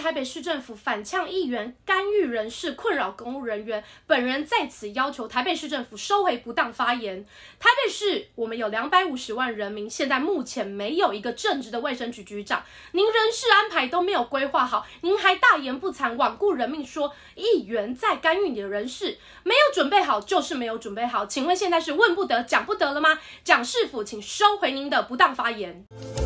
台北市政府反呛议员干预人事困扰公务人员，本人在此要求台北市政府收回不当发言。台北市我们有250万人民，现在目前没有一个正直的卫生局局长，您人事安排都没有规划好，您还大言不惭罔顾人命说议员在干预你的人事，没有准备好就是没有准备好，请问现在是问不得讲不得了吗？蒋市府请收回您的不当发言。